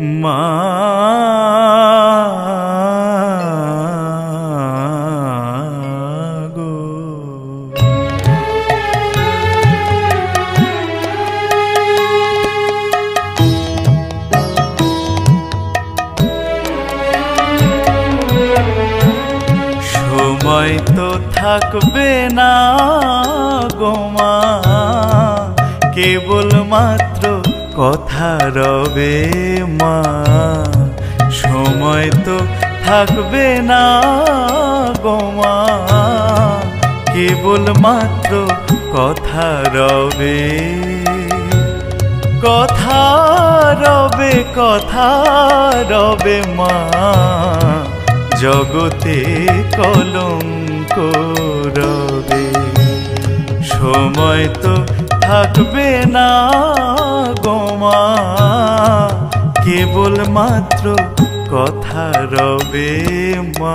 মা গো। সময় তো থাকবে না গো মা, কেবল মাত্র কথা রবে মা। সময় তো থাকবে না গো মা, কেবল মাত্র কথা রবে। কথা রবে, কথা রবে মা, জগতে কলঙ্ক রবে। সময় তো থাকবে না গো মা, কেবল মাত্র কথা রবে মা।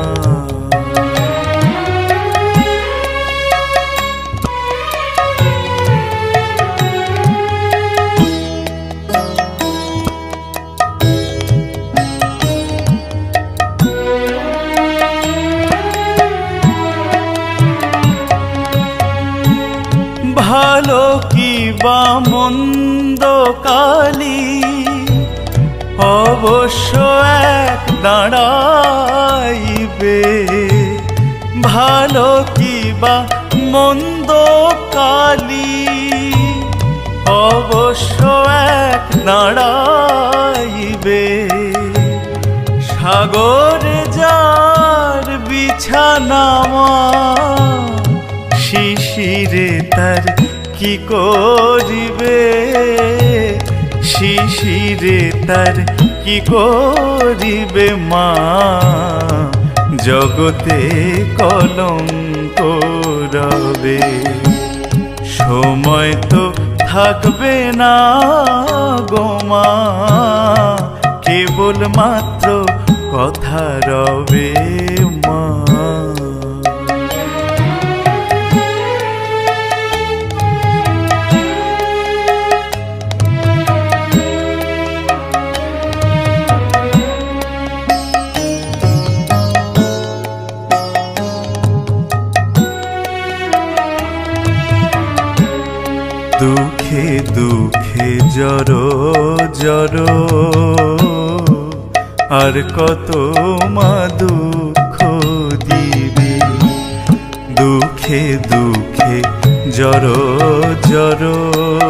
ভালো কি বা মন্দ কালি অবশ্য এক দাঁড়াইবে। ভালো কি বা মন্দ কালি অবশ্য এক দাঁড়াইবে। সাগরে যার বিছানা শিশিরে তার কি করিবে। শিশিরে তার কি করিবে মা, জগতে কলঙ্ক রবে। সময় তো থাকবে না গো মা, কেবল মাত্র কথা রবে মা। দুঃখে দুঃখে জড়ো জড়ো আর কত মা দুঃখ দিবে। দুঃখে দুঃখে জড়ো জড়ো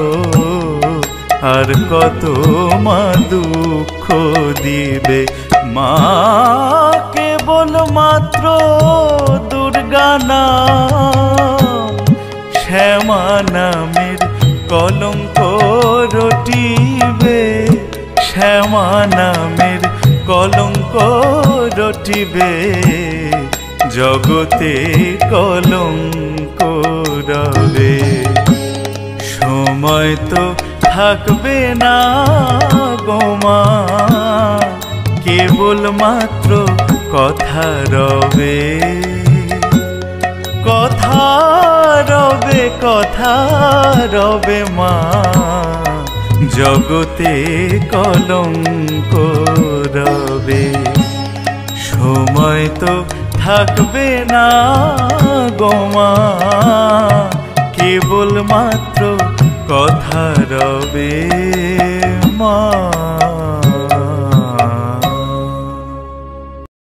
আর কত মা দুঃখ দিবে। মা কেবল মাত্র দুর্গা নাম, শ্যামা নামের কলঙ্ক রটিবে। শ্যামা নামের কলঙ্ক রটিবে, জগতে কলঙ্ক রবে। সময় তো থাকবে না গো মা, কেবল মাত্র কথা রবে। কথা রবে, কথা রবে মা, জগতে কলঙ্ক রবে। সময় তো থাকবে না গো মা, কেবল মাত্র কথা রবে মা।